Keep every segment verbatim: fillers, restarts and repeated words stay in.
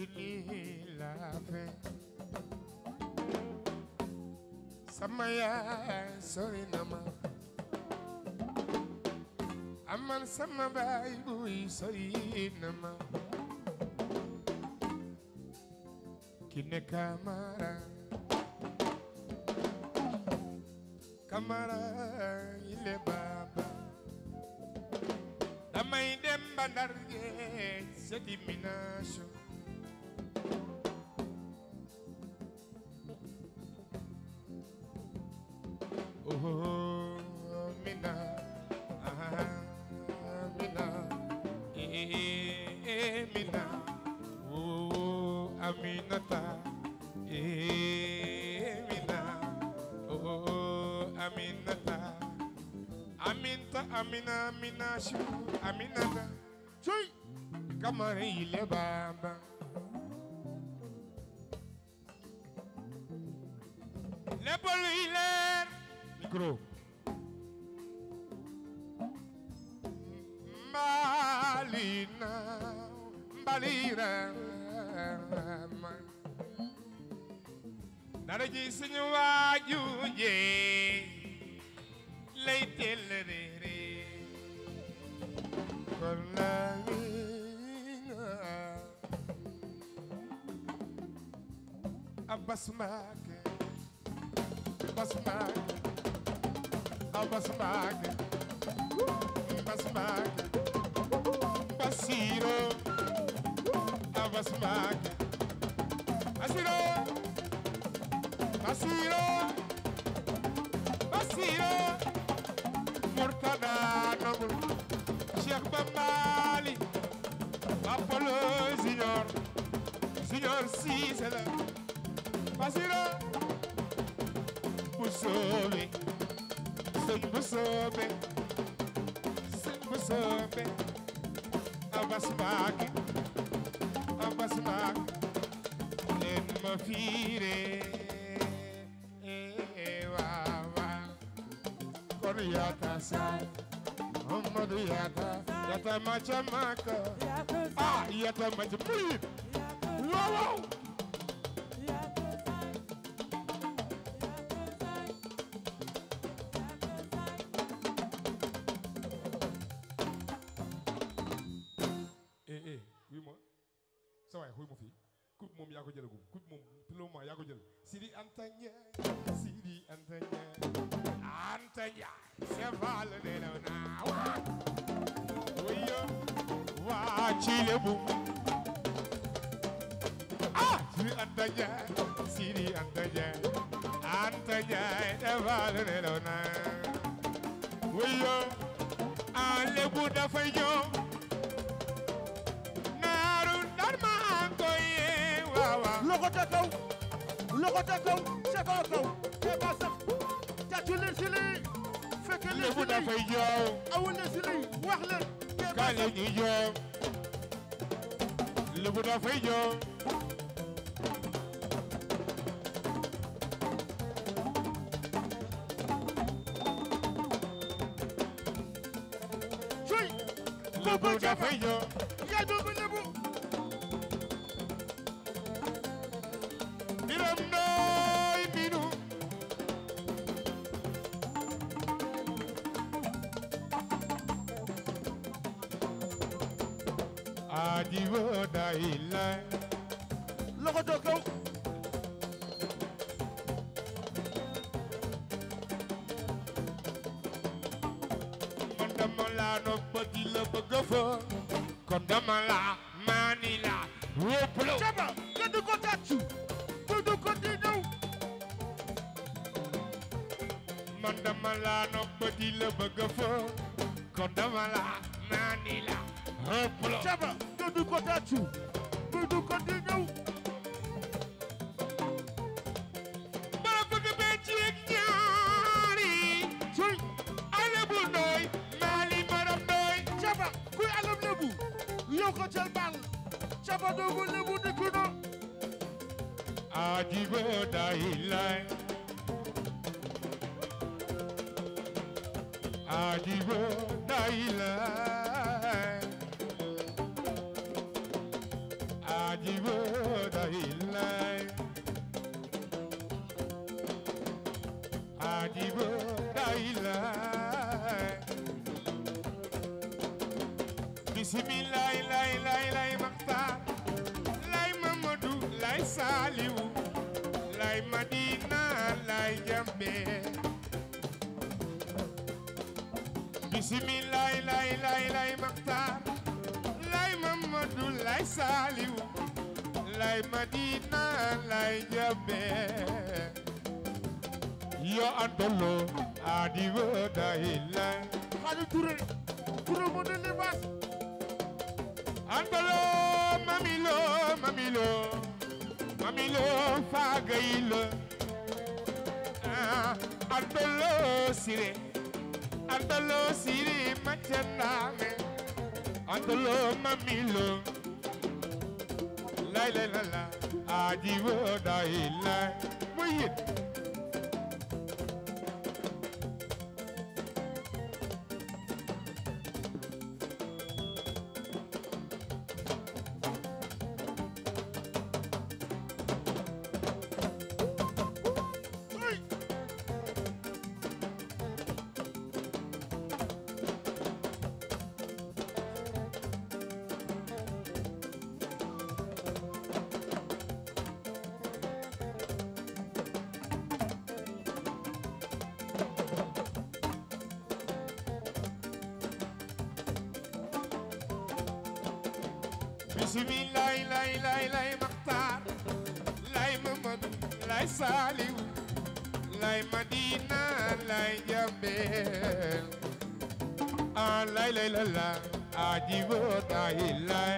fini la fin sama yaay sori na ma aman sama baay buy sori na ma Kiné Camara Camara ile baba damay dem ba Ndar géej sa dimination oh mina ah mina eh mina oh Aminata eh mina oh Aminata Aminta Amina Amina shu Aminata Chuy Camara ile baba Lepol iler micro Malina Balira dara ji suñu waaju je lay tel reere kon la mina Abbas Mbacké Abbas Mbacké Abbas Mbacké Abbas Mbacké Basiro Abbas Mbacké Basiro Basiro Basiro Murtada Nobul Cheikh Bambali Apollo Junior Junior Cissé la Basiro Busobe Sëñ Busobe Sëñ Busobe Abbas Mbacké Abbas Mbacké leen ma fiire waaw waaw kon yaata saay Muhammadu yaata yaata ma ca Makka ah yaata ma ca Murid waaw waaw eh eh oui moi sa waay xuy ma fii coupe moom yaa ko jëlagum coupe moom pilon ma yaa ko jël Sidi Anta Ndiaye Sidi Anta Ndiaye Anta Ndiaye c'est pas le nelaw naa waa wuyo waa Chile bu ah Sidi Anta Ndiaye Sidi Anta Ndiaye Anta Ndiaye c'est pas le nelaw naa wuyo ah Lebu dafay ñëw loxo ca kaw loxo ca kaw ca kaw kaw ca kaw sax tàccu leen si lii fekk leen si lii dafay joow awu leen si lii wax leen ka leen ñi joow Lebu dafay joow cuy Lebu dafay joow yaay doomu Lebu Biram Ndoy Binu Adiwo Daila loxo ca kaw man dama la nopp di la bëgg fa kon dama la mani la wópplo caba nga di ko tàccu du du ko di ñëw man dama la nopp di la bëgg fa kon dama la mani la wópplo caba nga di ko tàccu du du ko di ñëw bara bëgg bee ci ak ñaari cuy Lebu Ndoy Mali Maram Ndoy caba kuy alam Lebu yow ko jël bal caba doomu Lebu dikk na Adiwo Daila Adiwo Daila Adiwo bismillah lay lay lay Maxtaar lay Mamadou lay Saliou lay Madina lay Jambe bismillah lay lay lay Maxtaar lay Mamadou lay Saliou lay Madina lay Jambe yo andolo adiwo dahila Xadi Touré Touré mo de libas andolo mamilo mamilo mamilo fagaylo ah andolo sire andolo sire machandame andolo mamilo la la la la adiwo dahila moyit bismillah lay lay lay Maxtaar lay Mamadou lay Saliou lay Madina lay Jambe ah lay lay la la ajibo tahi lay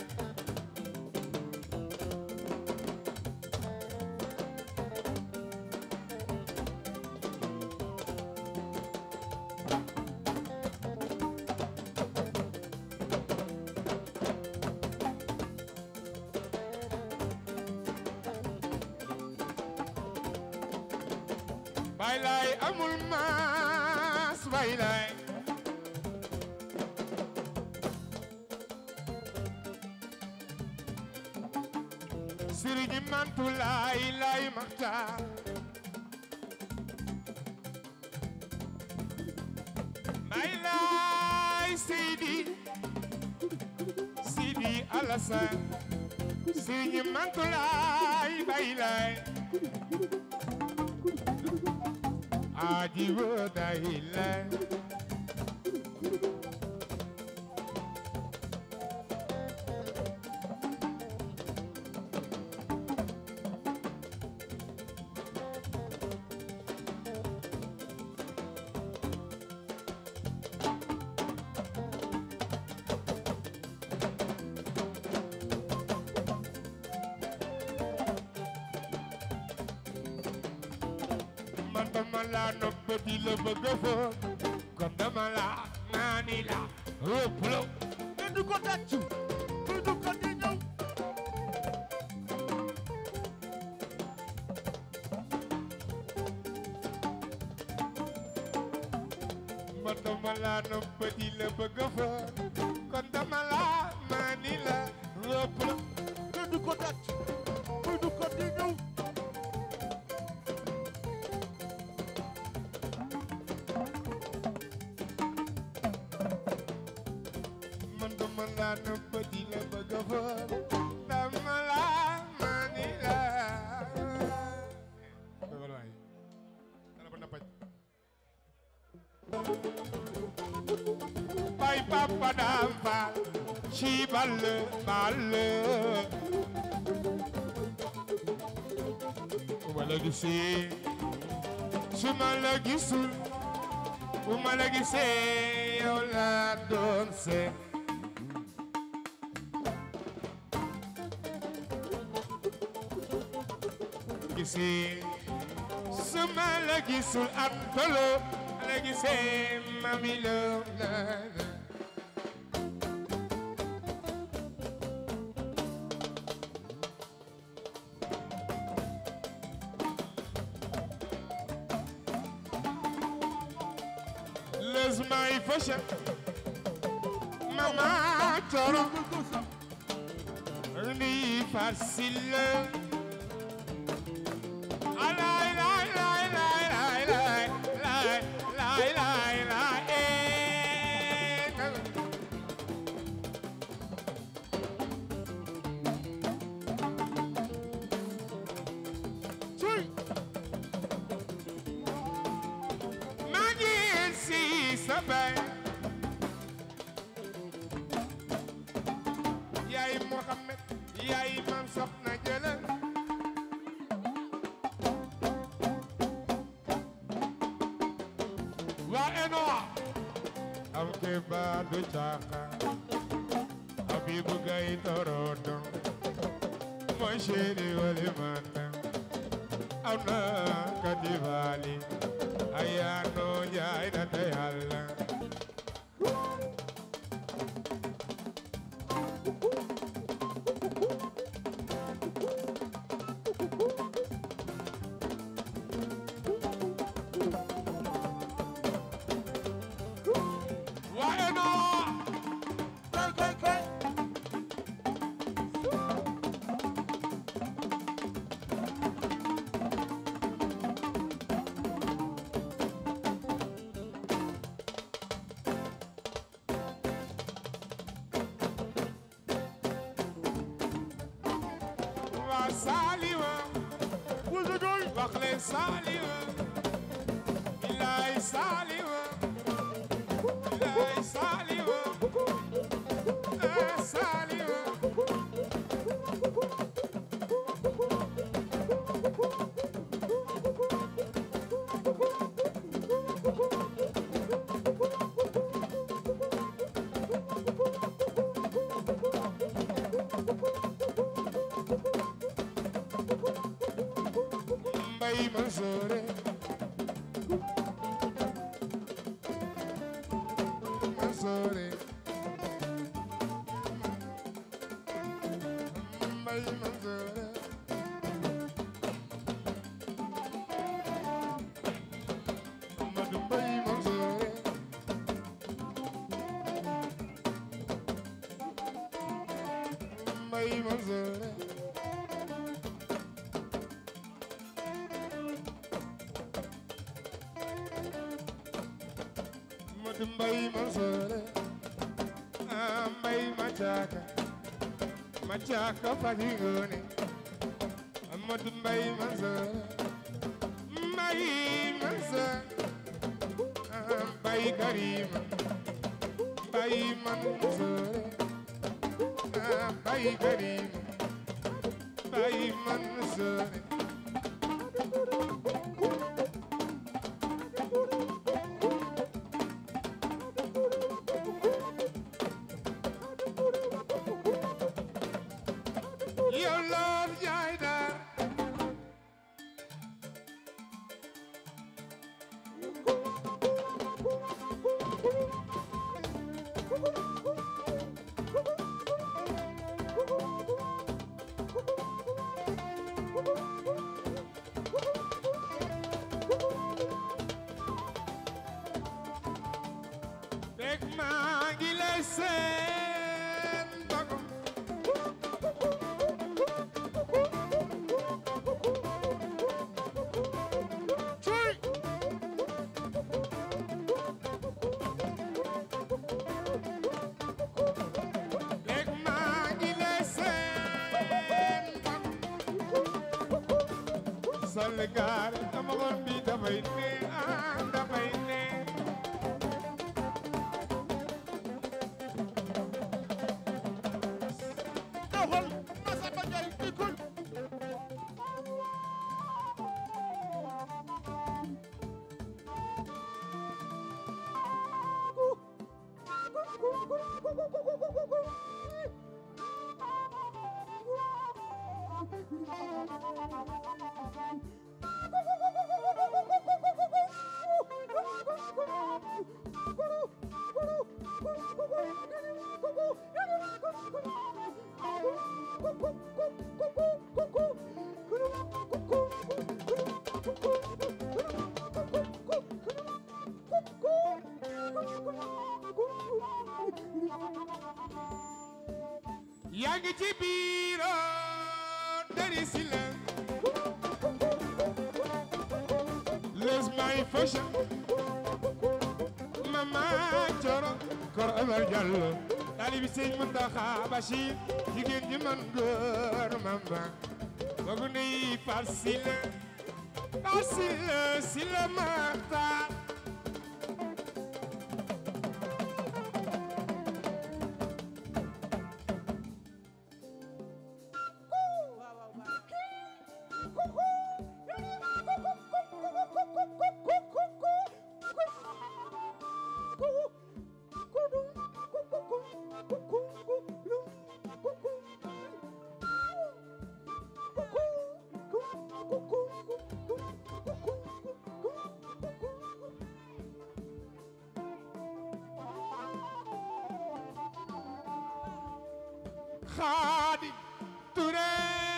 baylay amul maas baylay Sëriñ Mantulaay lay Maxtaar baylay Seydi Seydi Alassane Sëriñ Mantulaay baylay ajiwo dahila man dama la nopp di la bëgg foo kon dama la naani la ëpplo ne du ko tàccu du du ko di ñëw man dama la nopp di la bëgg foo kon dama la naani la ëpplo ne du ko tàccu du ko di ñëw dama la nopp di la bëgg foo dama la naani la wallaay dara ba napaj bay papa dam fa ci ball ball wala gisee su ma la gisul bu ma la gisee yow la doon seet gisee su ma la gisul antolo la gisee mami lo la les may fashion mama toro ni facile yaay mam soxna jëlal waa eno am ke ba du caaka Habibu gay torodo mo chéri wali mata am na kadivali ayano jaay na te Yàlla Saliwa, who's it going? Bakle Saliwa, Ilai Saliwa, Ilai Saliwa, Ilai Saliwa. Mbay Mansoore Mansoore Mbay Mansoore Madu Mbay Mansoore Mbay Mansoore Mbay Mansoore Mbay Macaaka Macaaka Fati Ngoone Amadu Mbay Mansoore Mbay Mansoore Mbay Karima Mbay Mansoore Mbay Karima Mbay Mansoore Your love, Jaida. Big Magilese. Salgar amagon bi dafay ne ah dafay ne doxal Masamba Njaay dikul yaa ngi ci biir dari si la les my fashion mama coro kor Omar Diallo talibi Sëñ Muntaxa Bachir jigéen ñi man góor mama bogu nuy farsila farsila sila mata Khadim Touré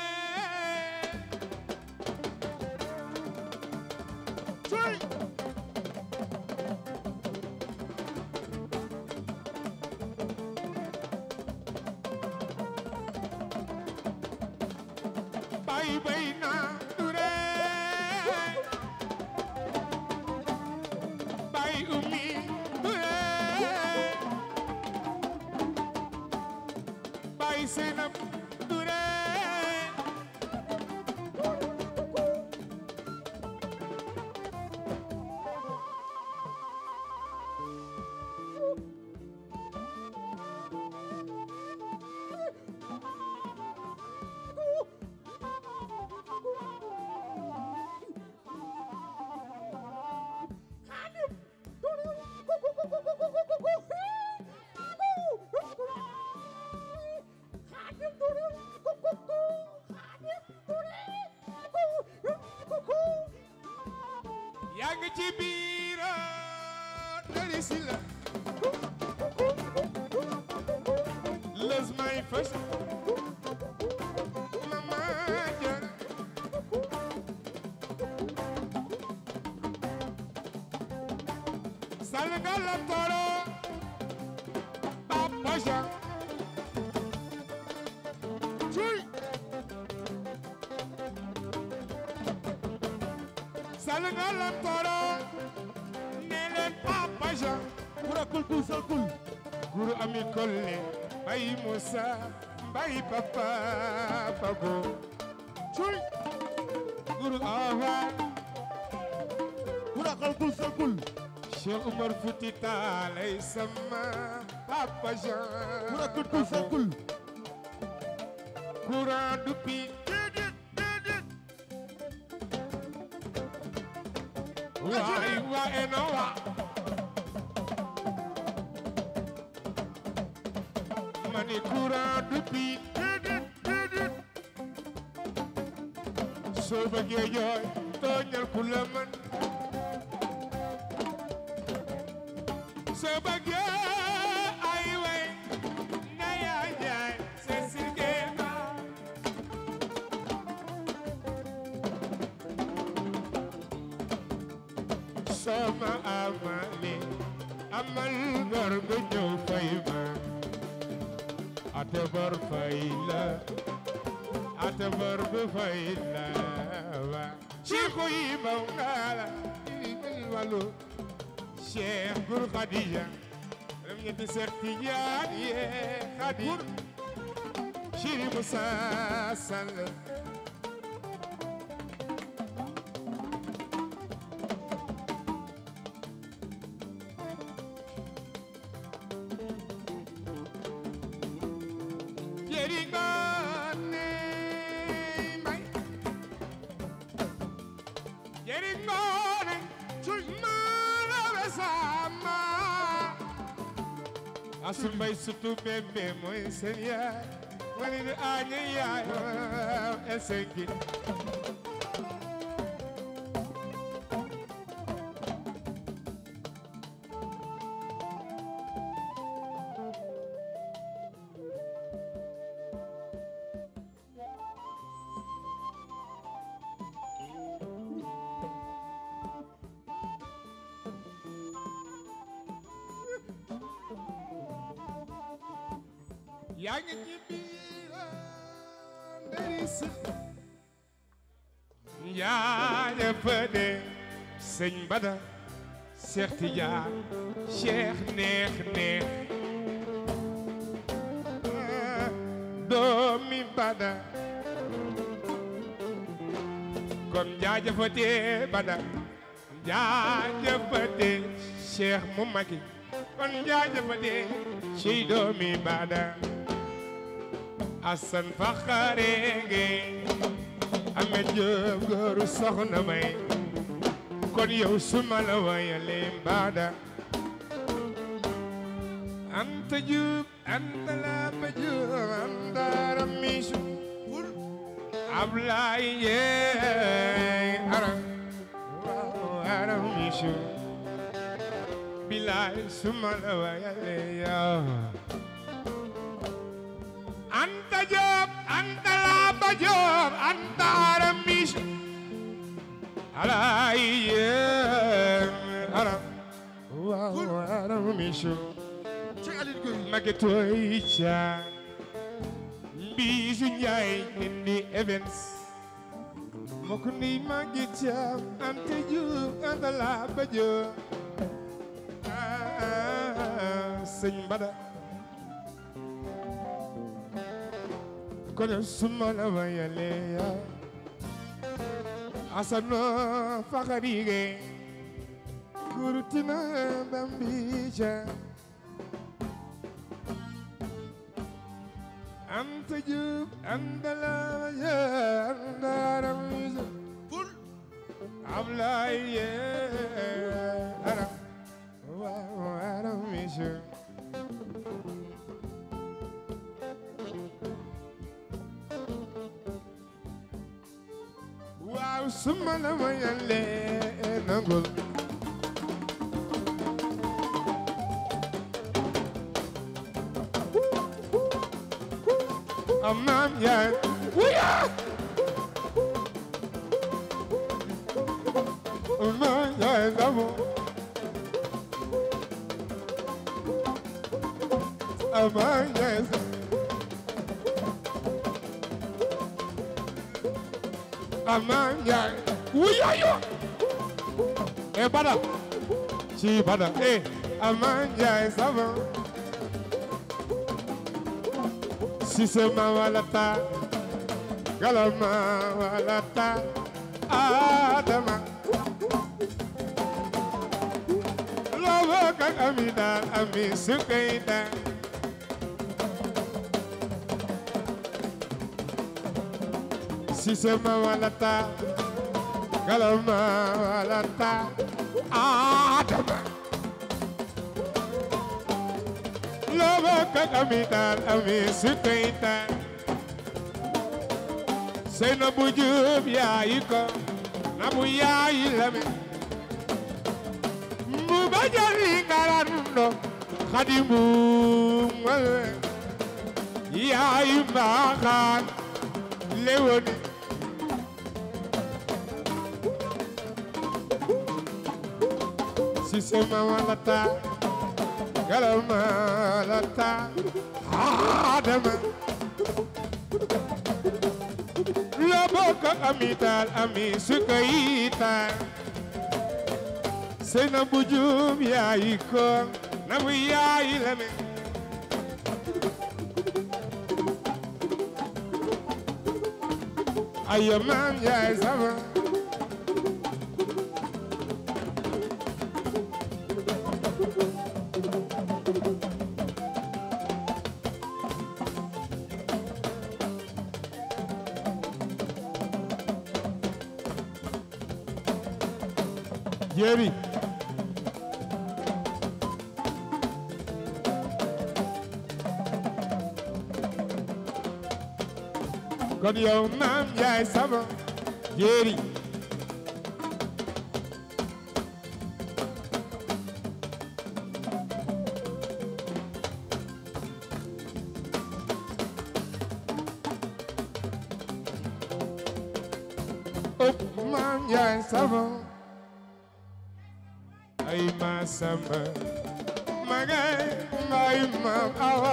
Cuy Bay Bayna Touré Bay Umi Touré Bay Senab Touré yaa ngi ci biir dari si la les may fës mama jar salgala toro papa ja Cuy salgala toro ne leen papa ja Kura kul kul sal kul guru ami kolle bay Musa bay papa pago Cuy guru awa Kura kul kul sal kul Cheikh Umar Fouti Taal ay sama papa Jean Kura kul kul sal kul courant du pi Déedéet déedéet waay wa eno wa mani courant du pi déedéet déedéet soo bëggee jooy tooñal ku la mën soo bëggee ay way na yaa jaay c'est sirgema soo ma amale amal ngor nga ñëw fay ma ate bor fay la ate bor bu fay la wa Cheikh yi baw ngala walu Cheikh Gur Khadija ram ñetti Seex Tijaan ye Khadim Chiri Musa Sall jeri ngone may jeri ngone cuy mala sama asu mbay sutu bébé mooy seen yaay wani di añe yaay esengi yaa ngi ci biir nderis jaajëf de sëñ Bada Cheikh Tidiane Cheikh neex neex doomi Bada kon jaajëfate Bada jaajëfate Cheikh mu magi kon jaajëfate ci doomi Bada Asan Fakharenge Ahmed Diop góoru soxna may kon yow suma la wayalee Bada Anta Diop Anta Lapa Diop Anta Ramisu Ablaye yee aram aram misu bilay suma la wayalee yow Anta Diop Anta Laba Diop Anta Aramis ala ye ala wa Aramis ci Aline Gueye magetoy cha Bijou Ndiaye indi events moko ni magita Anta Diop Anta Laba Diop Sëñ Bada kono suma la wayale ya asano fakarige kurutina bambija Anta Diop Anta Laba Diop Anta Aramis pour Ablaye ara wa Aramis waaw suma la wayale nangul amam yaay wuya amam yaay dabo amam yaay amam yaay wuya yo eh bada ci bada eh amam yaay dabo Sisema walata galama walata adama lobo kak amida ami sukaita Sisema walata galama walata adama lobo kak amital ami sukaita seyna bu jub yaayi ko na bu yaayi lame mu bajali ngaranundo khadimu male yaayi mbaxaan lewoni sisema walata galama lata adama lobo ka amital ami sukaita seyna bujum yayi ko na bu yayi lame ayamam yaay sama Jerry kon yow maam yaay sama Jerry oh maam yaay sama ay ma sama magay may maam awa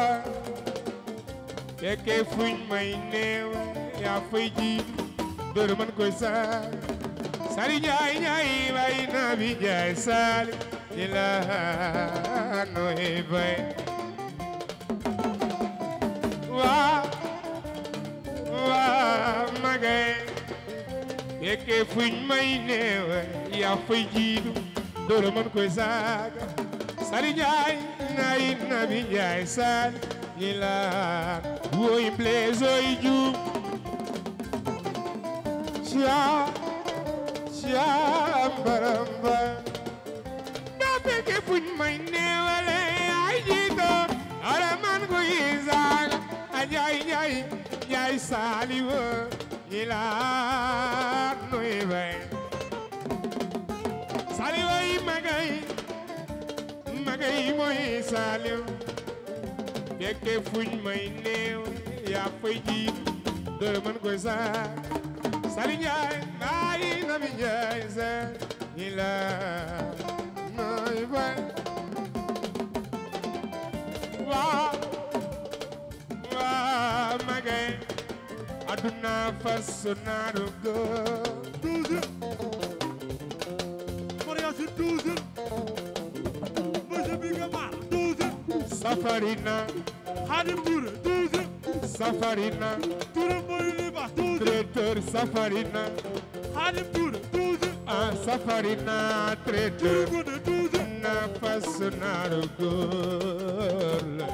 keke fuñ may neew yaa fay ji dóor man koy saal sari njaay njaay way na bi njaay saal ila noy bay waa waa magay keke fuñ may neew yaa fay ji dóor man koy saal sari njaay njaay na bi njaay saal ila woy blezoy ju chia chia baramba na peke fuñ may neewale ay jito ara man ko yizag ajay ñay ñay saliwo ila noy bay saliwo yi magay magay moy saliw peke fuñ may neew yaa fay jiit doo mën koy sax Sali Njaay bàyyi na mi Njaay sa ñi la nooy bay waa waa magay aduna fasu naaru góor douze mariage douze monsieur Bigama douze Safarina Khadim Touré douze Safarina Touré mooy li baax douze traiteur Safarina Khadim Touré douze ah Safarina traiteur Touré Ngoné douze na fasu naaru góor la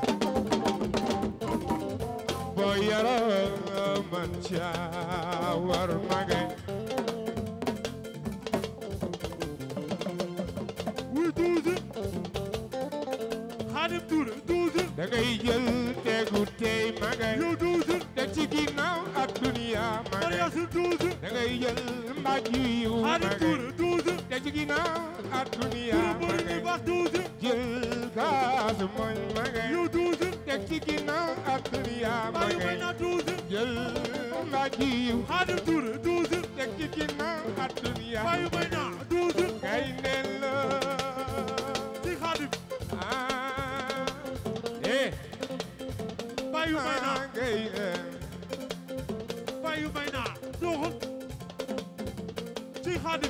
boo yaroo man caa war magay oui douze Khadim Touré douze da ngay jël tegu tey magay yow douze te ci ginnaaw ak duniya magay mariage douze da ngay jël mbaj yu Khadim magay Touré douze te ci ginnaaw ak duniya Touré mooy li magay baax douze jël kaas mooy magay yow douze te ci ginnaaw ak duniya Bayu magay Mayna douze jël mbaj yu Khadim Touré douze te ci ginnaaw ak duniya Bayu Mayna douze kay nel la ci Khadim ah eh Bayu Mayna magay Bayu Mayna doxal ci Khadim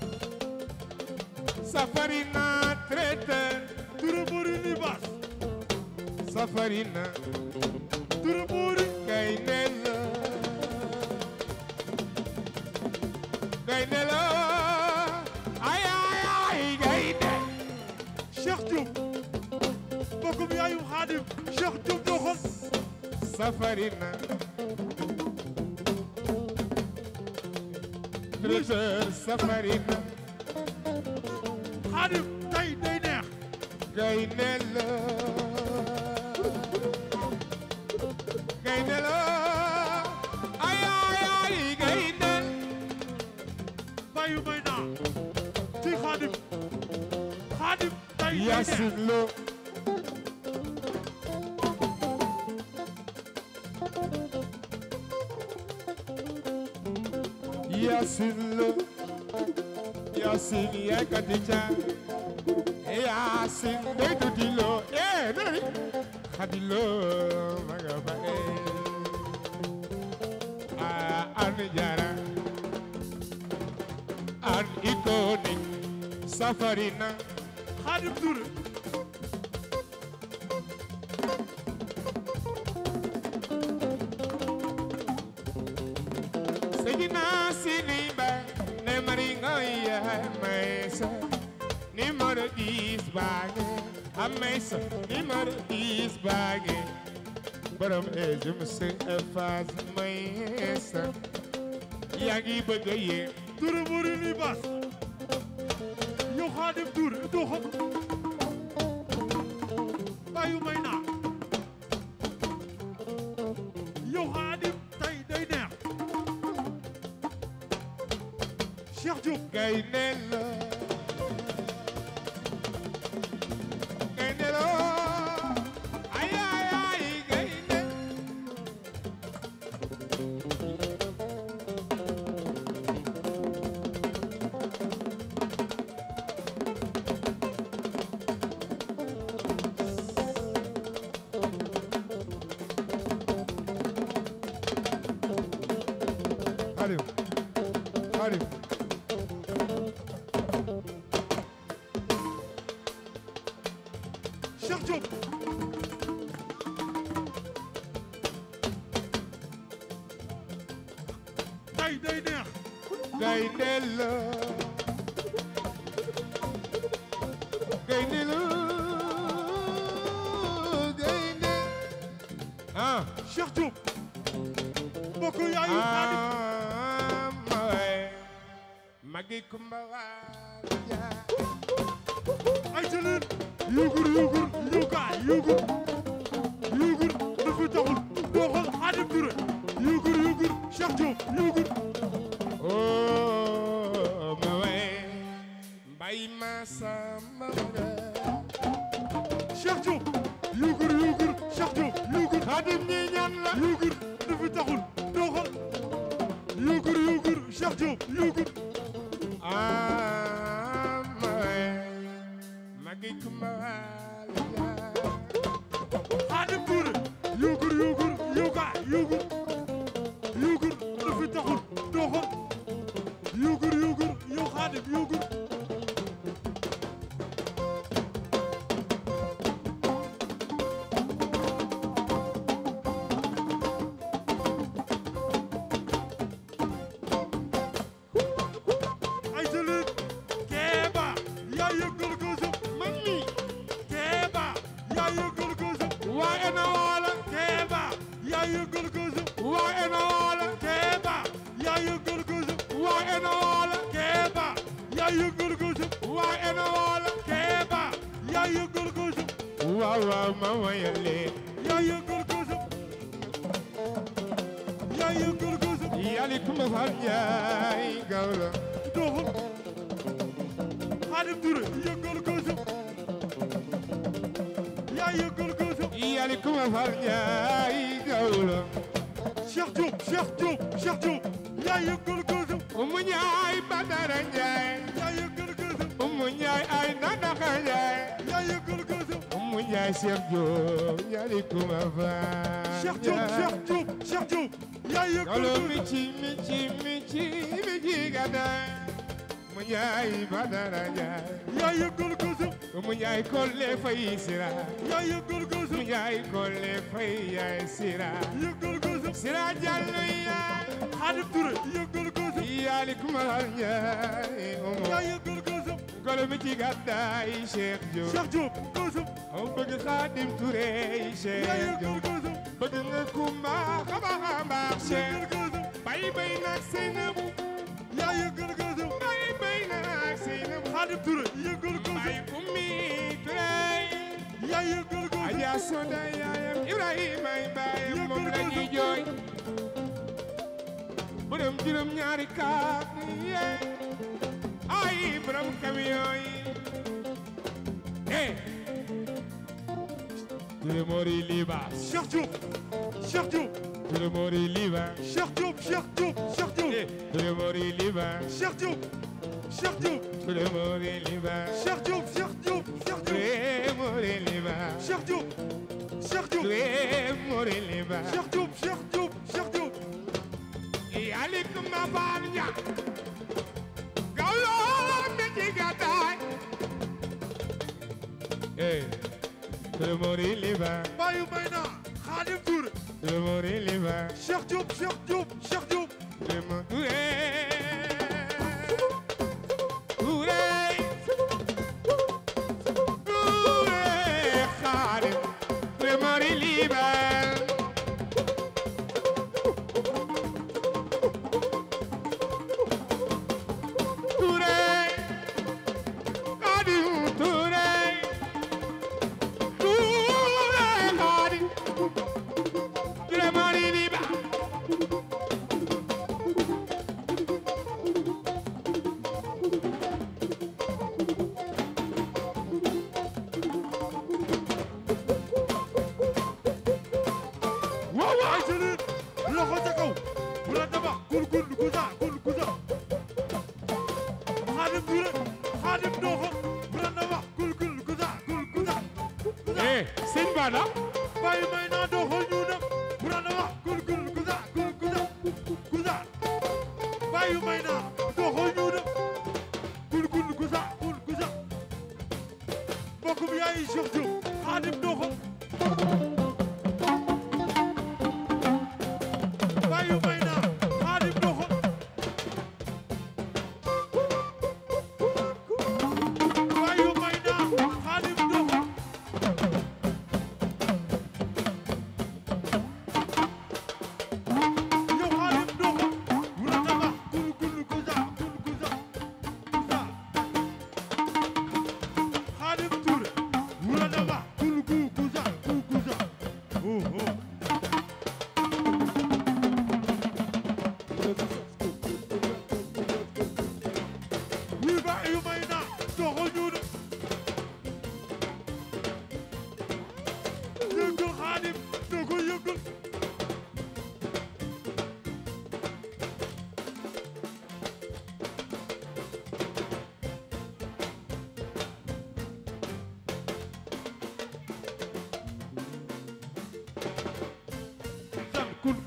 Safarina traiteur Touré Mori Libas Safarina Touré Mori gaynde la gaynde la ay ay ay gaynde Cheikh Diop bokkum yaayum Khadim Cheikh Diop doxal Safarina traiteur Safarina Khadim tey day neex gaynde la gaynde la ay ay ay gaynde Bayu Mayna ci Khadim Khadim tey day neex Yasin Lo Yasin Lo Yasin yakati cha Yasin dey tuti lo eh nani Khadi Lo maga fa eh ah an jara an iconic Safarina Khadim Touré Segina Siniba ne maringo ya mesa Numero dix bagé a mesa Numero dix bagé Borom e je me sais e faz mesa Yagi bëgg yé Touré Mori Libas yow Khadim Touré doxal Bayu Mayna yow Khadim tey day neex Cheikh Diop gaynde la gaynde la ay ay ay gaynde Khadim Khadim Cheikh Diop tey day neex gaynde la gaynde la gaynde ah Cheikh Diop mbokk yaayu Khadim ah ma way magi kumba waja ay jëleen yugur yugur yugaay yugur yugur dafa taxul doxal Khadim Touré yugur yugur Cheikh Diop yugur oh ma way mbay ma sama Cheikh Diop yugur yugur Cheikh Diop yugur Khadim ñi ñan la yuugur dafa taxul doxal yuugur yuugur Cheikh Diop yuugur ah magi kuma Xaadim Touré yuugur yuugur yuuga yuugur yuugur dafa taxul doxal yuugur yuugur yow Xaadim yuugur Cheikh Diop yali kuma fa Cheikh Diop Cheikh Diop Cheikh Diop yaa yëgal ko mi ci mi ci mi ci mi ci gada mu ñaay badara ñaay yaa yëgal ko mu ñaay kolle fay sira yaa yëgal ko mu ñaay kolle fay yaay sira yëgal ko sira jallo yaay Xaadim Touré yëgal ko yali kuma ñaay yaa yëgal ko kolo mi ci gada Cheikh Diop Cheikh Diop ko am bëgg Xaadim Touré Cheikh Diop bëgg nga kuma xama xama Cheikh bay bay nag Seynabu yaa yëgal ko bay bay nag Seynabu Xaadim Touré yëgal ko bay ummi Touré yaa yëgal ko Aja Soda yaayam Ibrahima baayam moom la ñuy jooy borom juróom ñaari kaat yee ay borom camion yi eh Touré Mori Liba Cheikh Diop Cheikh Diop Touré Mori Liba Cheikh Diop Cheikh Diop Cheikh Diop Touré Mori Liba Cheikh Diop Cheikh Diop Touré Mori Liba Cheikh Diop Cheikh Diop Cheikh Diop Touré Mori Liba Cheikh Diop Cheikh Diop Touré Mori Liba Cheikh Diop Cheikh Diop Cheikh Diop yalikum ma baal ña gawlo me ci gataay eh Touré Mori Liba Bayu Mayna Xaadim Touré Touré Mori Liba Cheikh Diop Cheikh Diop Cheikh Diop Touré Touré Touré Xaadim Touré Mori Liba Touré Xaadim Touré Touré Xaadim Touré Mori Liba waaw waaw ay jëleen loxo ca kaw bu la daba gul gul gusa gul gusa Xaadim Touré Xaadim doxo bu la daba gul gul gusa gul gusa eh sëñ Bada Bayu Mayna doxo ñu na bu la daba gul gul gusa gul gusa gusa Bayu Mayna doxo ñu na gul gul gusa gul gusa mbokkum yaay Cheikh Diop Xaadim doxo Bayu Mayna Xaadim doxo Bayu Mayna Xaadim doxo yow Xaadim doxo wula daba gul gul gusa gul gusa gusa Xaadim Touré wula daba gul gul gusa gul gusa oh oh wi Bayu Mayna doxo ñu na yëngal Xaadim doxo yëngal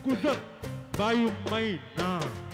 ku sat baayu may naa